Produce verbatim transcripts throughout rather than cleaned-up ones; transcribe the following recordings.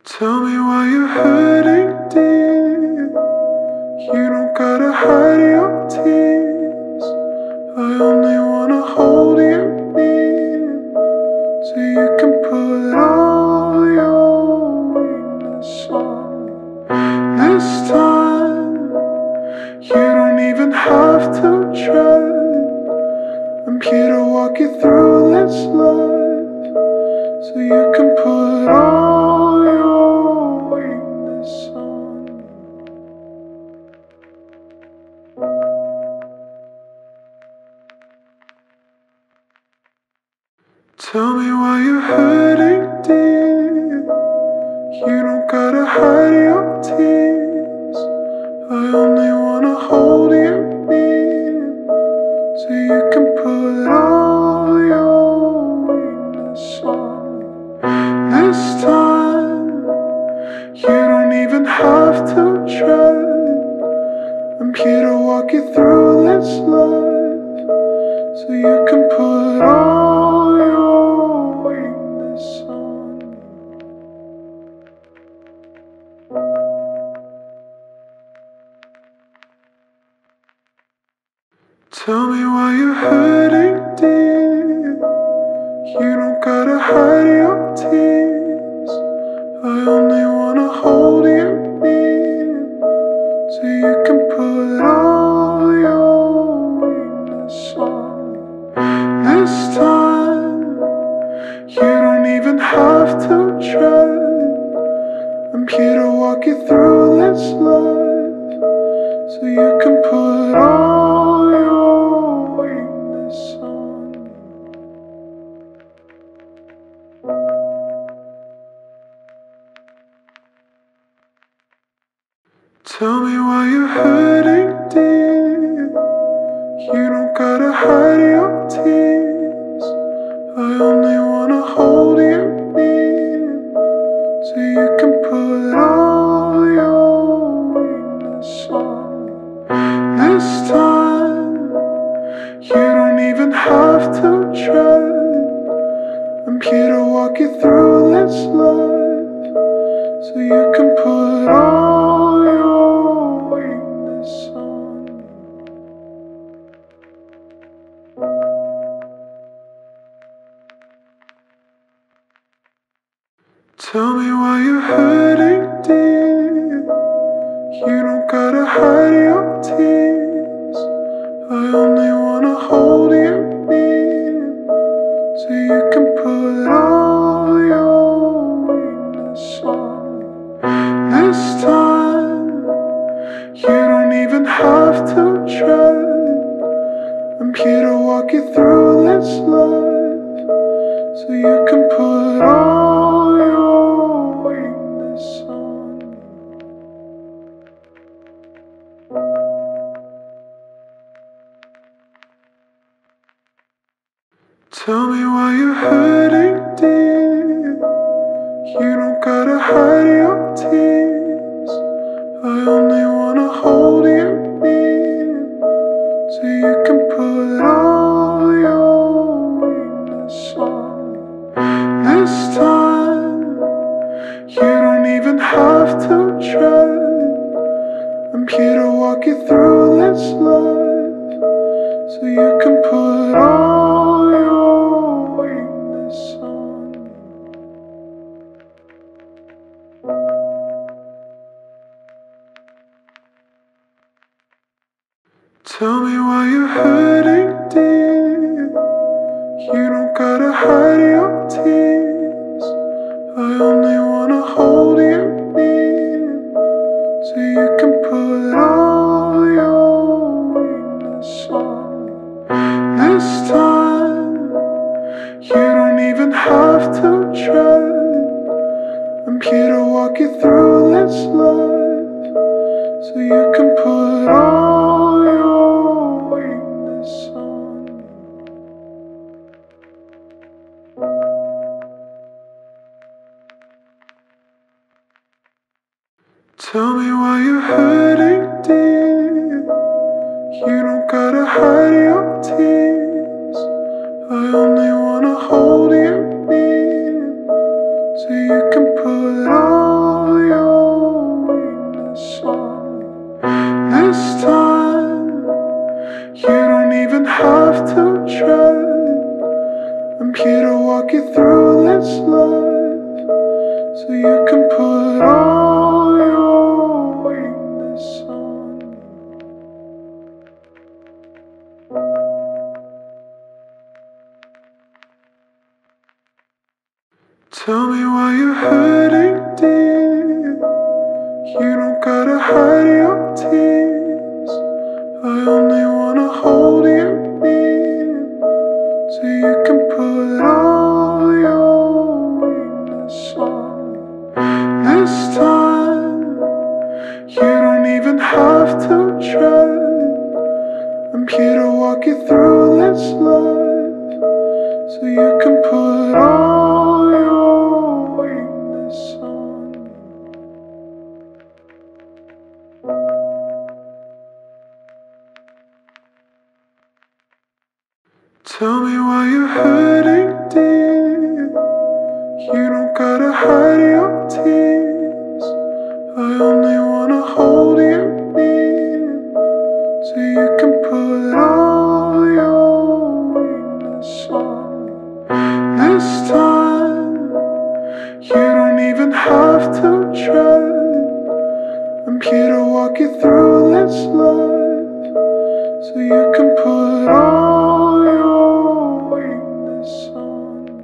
Tell me why you're hurting deep. You don't gotta hide your tears. I only wanna hold you near, so you can put all your weakness on me. This time, you don't even have to try. I'm here to walk you through this life, so you can put all your weakness on me. Tell me why you're hurting deep. You don't gotta hide your tears. I only wanna hold you near, so you can put all your weakness on me. This time, you don't even have to try. I'm here to walk you through this life, so you can put all your weakness on me. Tell me why you're hurting deep. You don't gotta hide your tears. I only wanna hold you near, so you can put all your weakness on me. This time, you don't even have to try. I'm here to walk you through this life, so you can put all your weakness on me. Tell me why you're hurting deep. You don't gotta hide your tears. I only wanna hold you near, so you can put all your weakness on me. This time, you don't even have to try. I'm here to walk you through this life, so you can put all your weakness on me. Tell me why you're hurting deep. You don't gotta hide your tears. I only wanna hold you near, so you can put all your weakness on me. This time, you don't even have to try. I'm here to walk you through this life, so you can put all your weakness on me. Tell me why you're hurting deep. You don't gotta hide your tears. I only wanna hold you near, so you can put all your weakness on me. This time, you don't even have to try. I'm here to walk you through this life, so you can put all your weakness on me. Tell me why you're hurting deep. You don't gotta hide your tears. I only wanna hold you near, so you can put all your weakness on me. This time, you don't even have to try. I'm here to walk you through this life, so you can put all your weakness on me. Tell me why you're hurting deep. You don't gotta hide your tears. I only wanna hold you near, so you can put all so you can put all your weakness on me. Tell me why you're hurting, dear. You don't gotta hide your tears. I only wanna hold you near, so you can put all your weakness on me. This time, you don't even have to try. I'm here to walk you through this life, so you can put all your weakness on me. Tell me why you're hurting, dear. You don't gotta hide your tears. I only wanna hold you near, so you can put all your weakness on me. This time, you don't even have to try. I'm here to walk you through this life, so you can put all your weakness on me.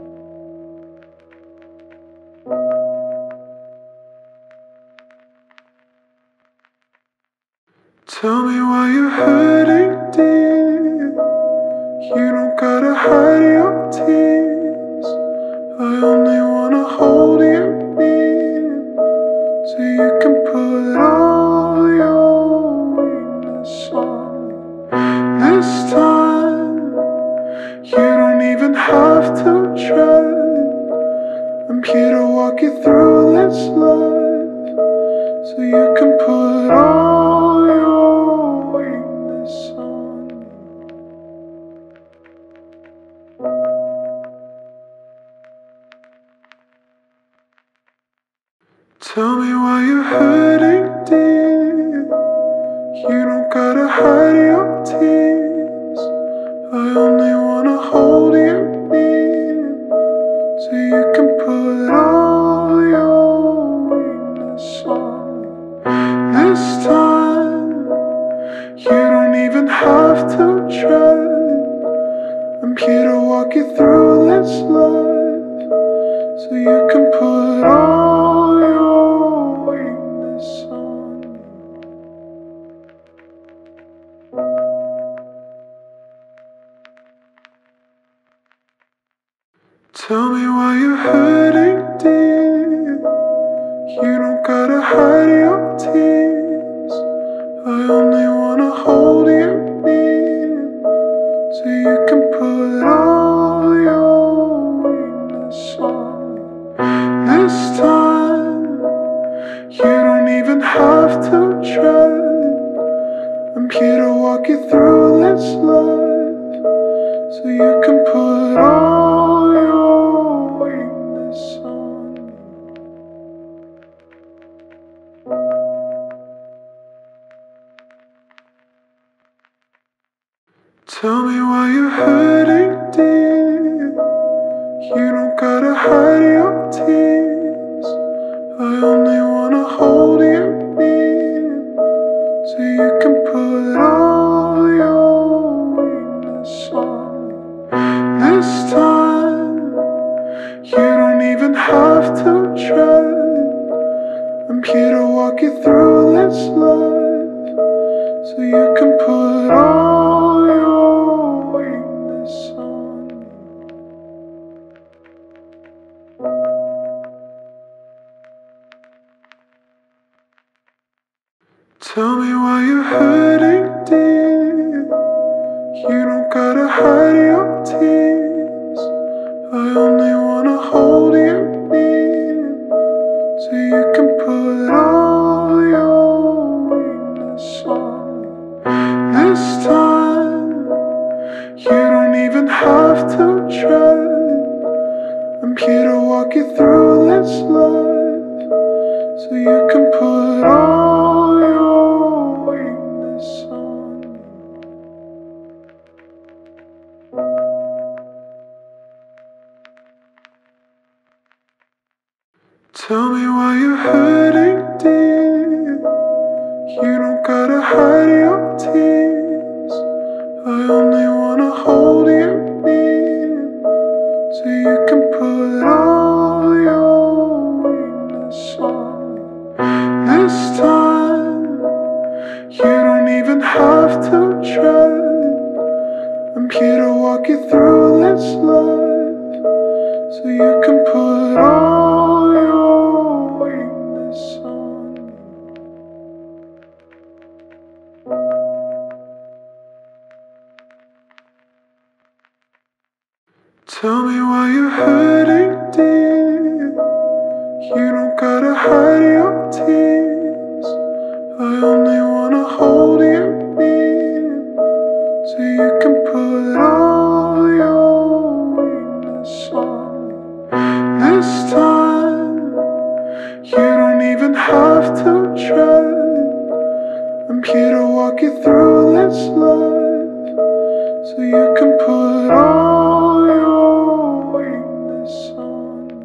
Tell me why you're hurting, dear. You don't gotta hide your tears. I only wanna hold you near, so you can put all your weakness on me. This time, you don't even have to try. I'm here to walk you through this life, so you can put all your weakness on me. Tell me why you're hurting, dear. You don't gotta hide your tears. I only wanna hold you near, so you can put all your weakness on me. This time, you don't even have to try. I'm here to walk you through this life, so you can put all your weakness on me. Tell me why you're hurting, dear. You don't gotta hide your tears. I only wanna hold you near, so you can put all your weakness on me. This time, you don't even have to try. I'm here to walk you through this life, so you can put all your weakness on me. Tell me why you're hurting, dear. You don't gotta hide your tears. I only wanna hold you near, so you can put all your weakness on me. This time, you don't even have to try. I'm here to walk you through this life, so you can put all your weakness on me. Tell me why you're hurting, dear. You don't gotta hide your tears. I only wanna hold you near, so you can put all your weakness on me. This time, you don't even have to try. I'm here to walk you through this life, so you can put all your weakness on me. Tell me why you're hurting, dear. You don't gotta hide your tears. I only wanna hold you near, so you can put all your weakness on me. This time, you don't even have to try. I'm here to walk you through this life, so you can put all your weakness on me. Tell me why you're hurting, dear. You don't gotta hide your tears. I only wanna hold you near, so you can put all your weakness on me. This time, you don't even have to try. I'm here to walk you through this life, so you can put all your weakness on me.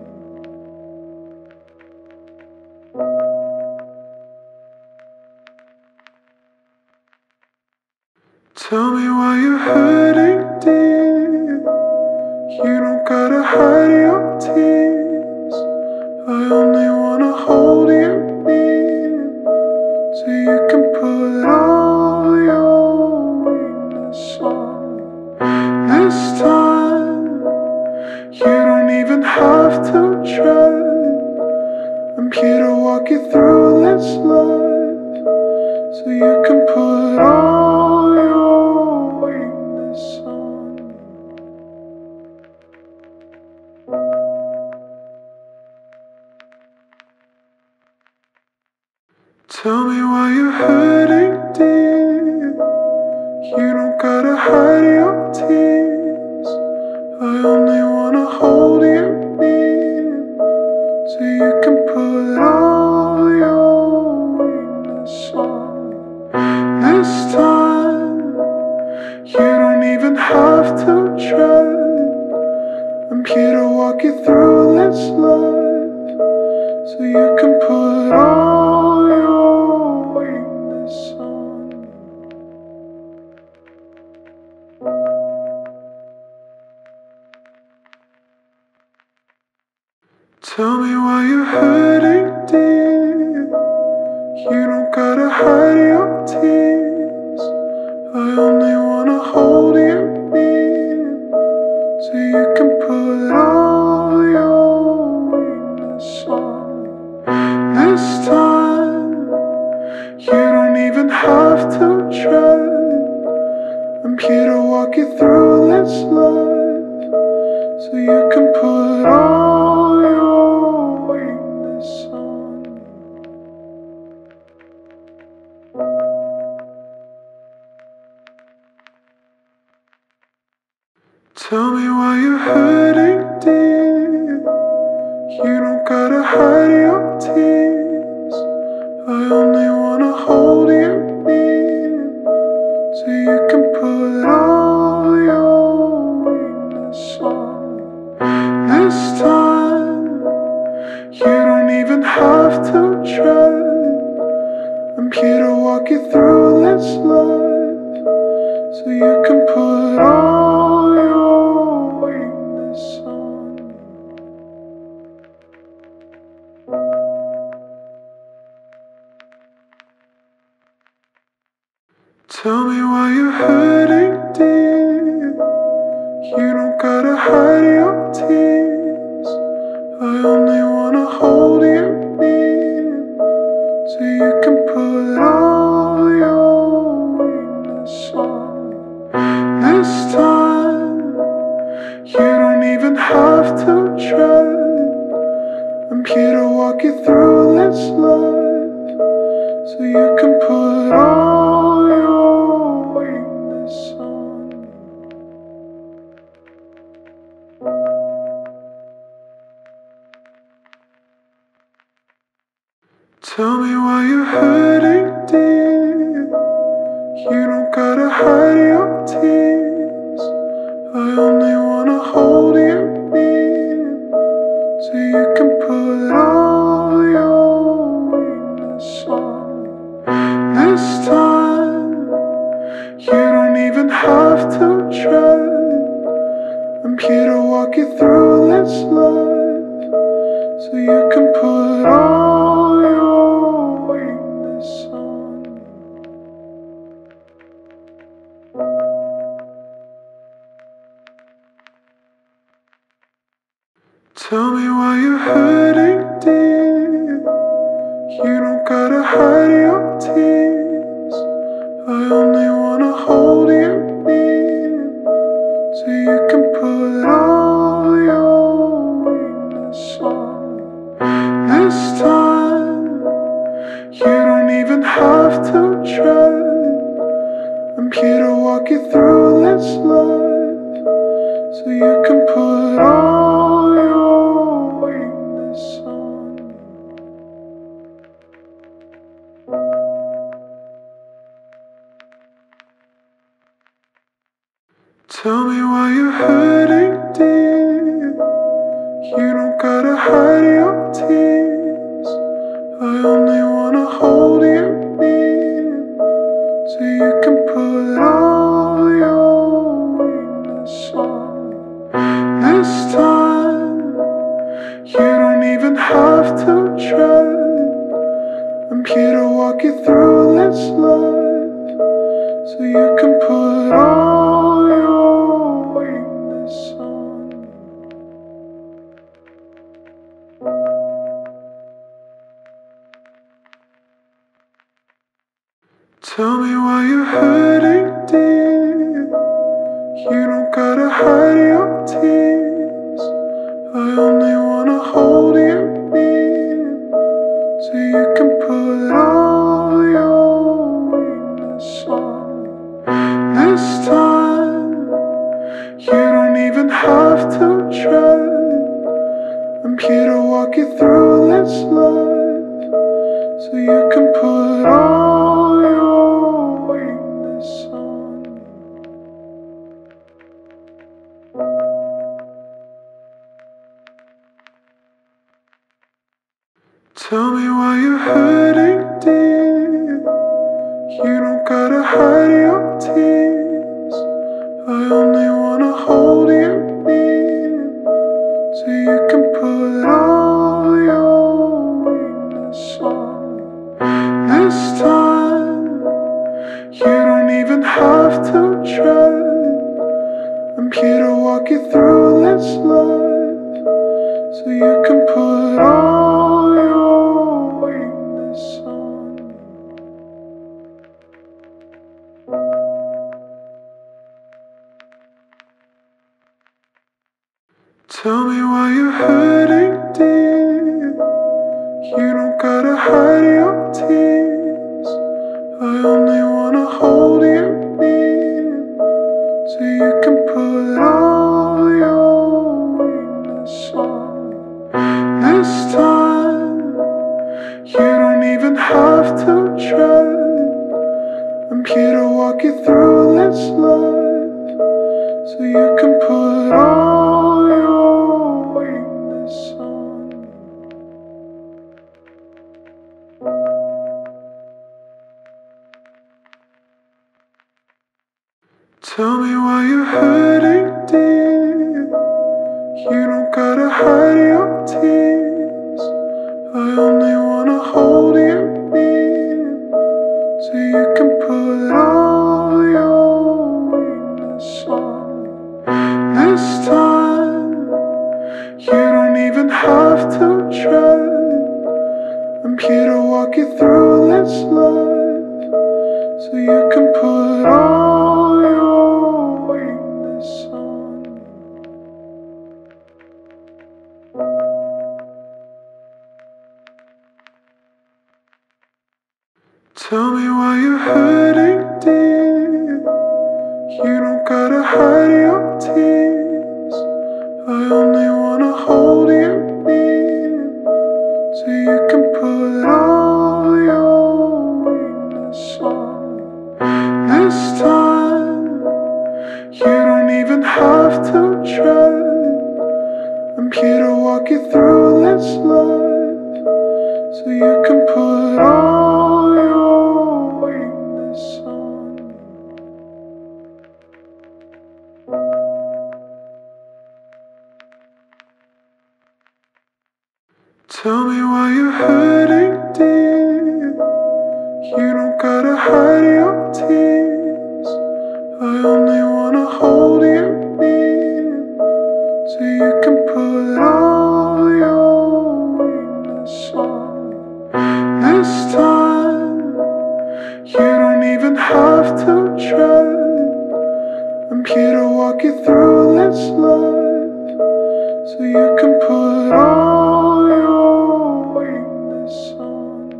Tell me why you're hurting, dear. You don't gotta hide your tears. I only wanna hold you near, so you can put all your weakness on me. This time, you don't even have to try. I'm here to walk you through this life, so you can put all your weakness on me. Tell me why you're hurting, dear. You don't gotta hide your tears. I only wanna hold you near, so you can put all your weakness on me. This time, you don't even have to try. I'm here to walk you through this life, so you can put all your weakness on me. Tell me why you're hurting, dear. You don't gotta hide your tears. I only wanna hold you near, so you can put all your weakness on me. This time, you don't even have to try. I'm here to walk you through this life, so you can put all your weakness on me. Tell me why you're hurting, dear. You don't gotta hide your tears. I only wanna hold you near, so you can put all your weakness on me. This time, you don't even have to try. I'm here to walk you through this life, so you can put all your weakness on me. Tell me why you're hurting, dear. You don't gotta hide your tears. I only wanna hold you near, so you can put all your weakness on me. This time, you don't even have to try. I'm here to walk you through this life, so you can put all your weakness on me. Tell me why you're hurting, dear. You don't gotta hide your tears. I only wanna hold you near, so you can put all You don't gotta hide your tears. I only wanna hold your near, so you can put all your weakness on me. This time, you don't even have to try. I'm here to walk you through this life, so you can put all your weakness on me. Tell me why you're hurting, dear. You don't gotta hide your tears. I only wanna hold you near, so you can put all your weakness on me. This time, you don't even have to try. I'm here to walk you through this life, so you can put all your weakness on me. Tell me why you're hurting, dear. You don't gotta hide your tears. I only wanna hold you near, so you can put all your weakness on me. This time, you don't even have to try. I'm here to walk you through this life, so you can put all your weakness on me. Tell me why you're hurting, dear. You don't gotta hide your tears. I only wanna hold you near, so you can put all your weakness on me. This time, you don't even have to try. I'm here to walk you through this life, so you can put all your weakness on me. Tell me why you're hurting, dear. You don't gotta hide your tears. I only wanna hold you near, so you can put all your weakness on me. This time, you don't even have to try. I'm here to walk you through this life, so you can put all your weakness on me. Tell me why you're hurting, dear. You don't gotta hide your tears. I only wanna hold you near, so you can put all your weakness on me. This time, you don't even have to try. I'm here to walk you through this life, so you can put all your weakness on me. Tell me why you're hurting, dear. You don't gotta hide your tears. I only wanna hold you near, so you can put all your weakness on me. This time, you don't even have to try. I'm here to walk you through this life, so you can put all your weakness on me. Tell me why you're hurting, dear. You don't gotta hide your tears. I only wanna hold you near, so you can put all your weakness on me. This This time, you don't even have to try. I'm here to walk you through this life, so you can put all your weakness on me.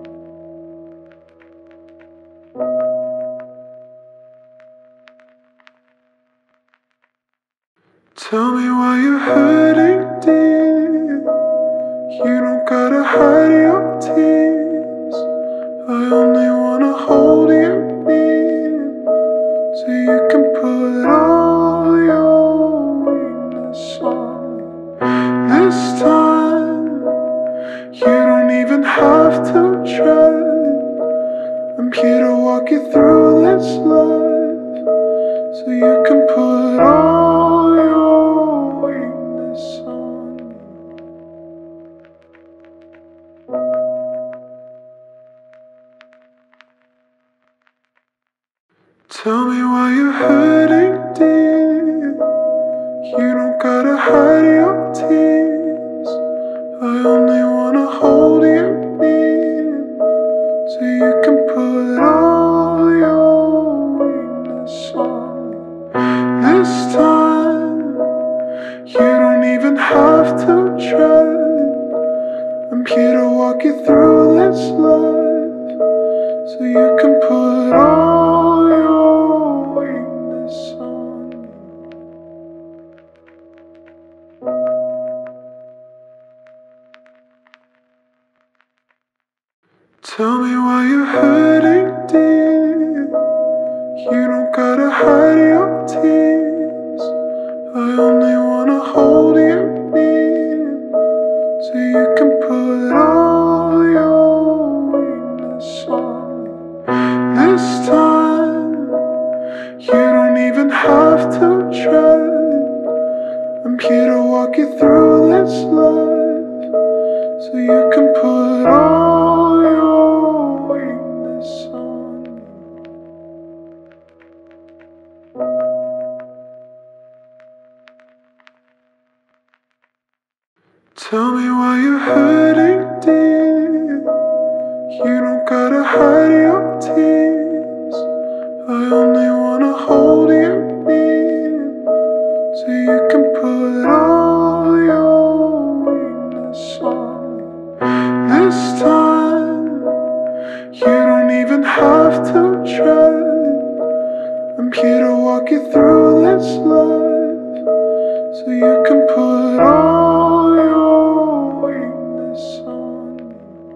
Tell me why you're hurting, dear. You don't gotta hide your tears. I only wanna hold you near, so you can put all your weakness on me. This time, you don't even have to try. I'm here to walk you through this life, so you can put all your weakness on me. Tell me why you're hurting, dear. You don't gotta hide your tears. I only wanna hold you near, so you can put all your weakness on me. This time, you don't even have to try. I'm here to walk you through this life, so you can put all your weakness on me. Tell me why you're hurting, dear. You don't gotta hide your tears. I only wanna hold you near, so you can put all your weakness on me. This time, you don't even have to try. I'm here to walk you through this life, so you can put all your weakness on me. Tell me why you're hurting, dear. You don't gotta hide your tears. I only wanna hold you near, so you can put all your weakness on me. This time, you don't even have to try. I'm here to walk you through this life, so you can put all your weakness on me.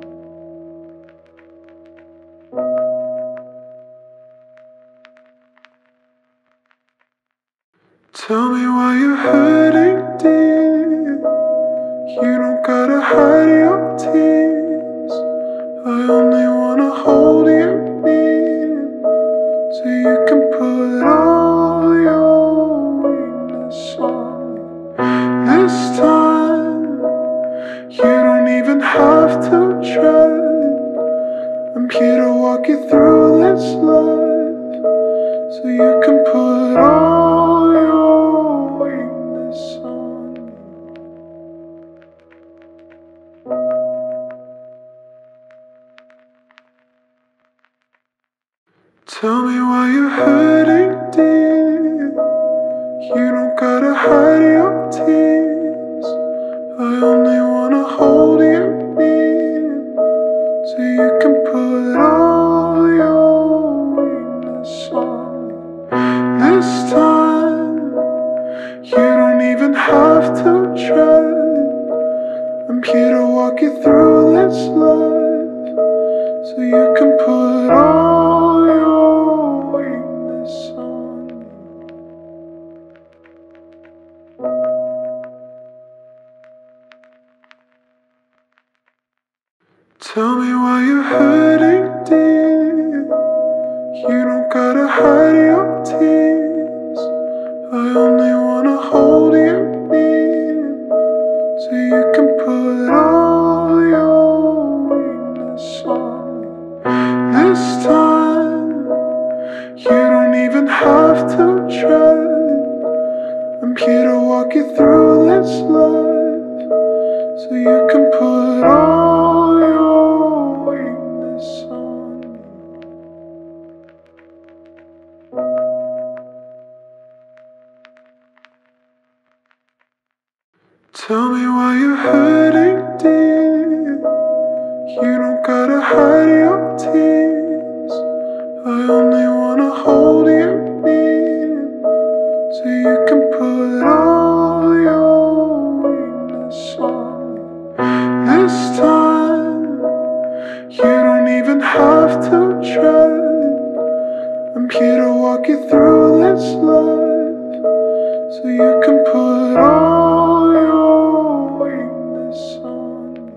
Tell me why you're hurting, dear. You don't gotta hide your tears. I only wanna hold you near, so you can put all your weakness on me. This time, you don't even have to try. I'm here to walk you through this life, so you can put all your weakness on me. Tell me why you're hurting, dear. You don't gotta hide your tears. I only wanna hold you near, so you can put all your weakness on me. This time, you don't even have to try. I'm here to walk you through this life, so you can put all your weakness on me. Tell me why you're hurting, dear. You don't gotta hide your tears. I only wanna hold you near, so you can put all your weakness on me. This time, you don't even have to try. I'm here to walk you through this life, so you can put all your weakness on me. Tell me why you're hurting, dear. You don't gotta hide your tears. I only wanna hold you near, so you can put all your weakness on me. Tell me why you're hurting, dear. You don't gotta hide your tears. I only wanna hold you near, so you can put all your weakness on me. This time, you don't even have to try. I'm here to walk you through this life, so you can put all your weakness You don't gotta hide your tears. I only wanna hold you near, so you can put all your weakness on me. This time, you don't even have to try. I'm here to walk you through this life, so you can put all your weakness on me.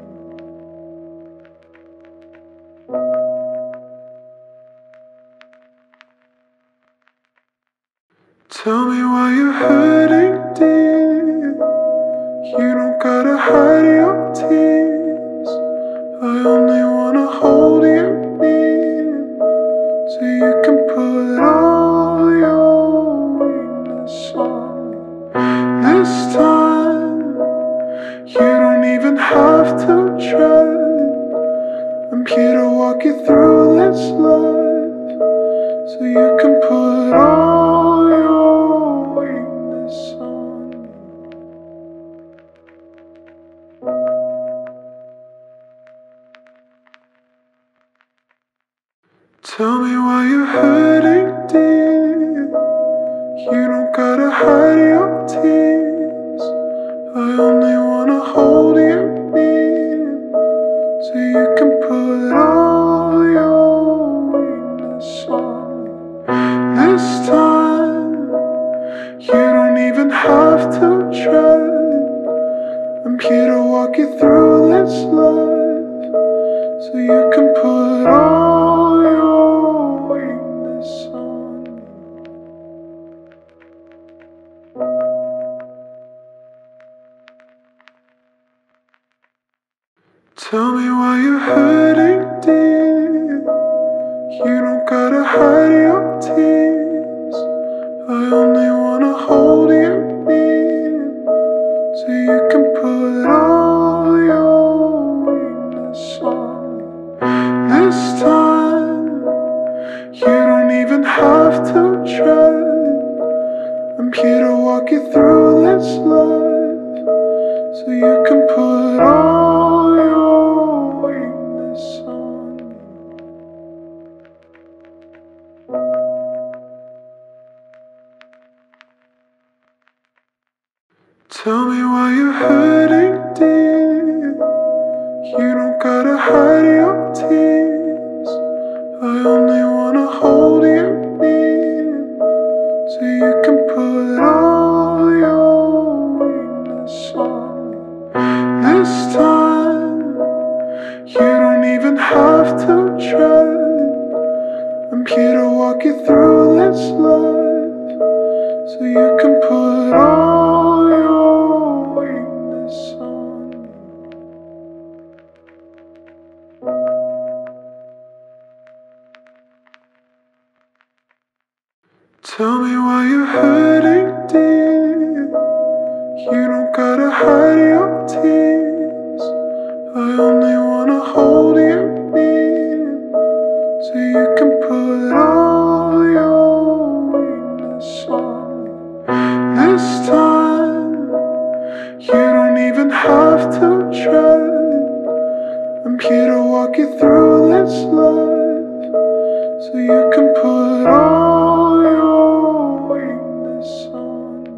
Tell me why you're hurting, dear. You don't gotta hide your tears. I only wanna hold you near, so you can put all your weakness on me. This time, you don't even have to try. I'm here to walk you through this life, so you can put all your weakness on me. Tell me why you're hurting, dear. You don't gotta hide your tears. I only wanna hold you near, so you can put all your weakness on me. This time, you don't even have to try. I'm here to walk you through this life, so you can put all your weakness on me. Tell me why you're hurting, dear. You don't gotta hide your tears. I only wanna hold you near, so you can put all your weakness on me. This time, you don't even have to try. I'm here to walk you through this life, so you can put all your weakness on me. Tell me why you're hurting, dear. You don't gotta hide your tears. I only wanna hold you near, so you can put all your weakness on me. This time, you don't even have to try. I'm here to walk you through this life, so you can put all your weakness on me. Tell me why you're hurting, dear. You don't gotta hide your tears. I only wanna hold you near, so you can put all your weakness on me. This time, you don't even have to try. I'm here to walk you through this life, so you can put all your weakness on me.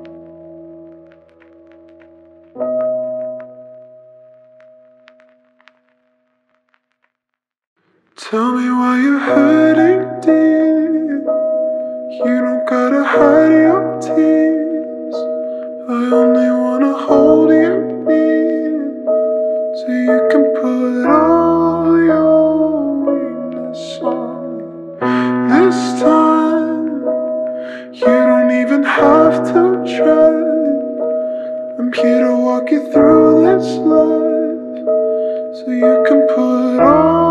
Tell me why you're hurting, dear. You don't gotta hide your tears. I only wanna hold you near, so you can put all your weakness on me. This time, you don't even have to try. I'm here to walk you through this life, so you can put all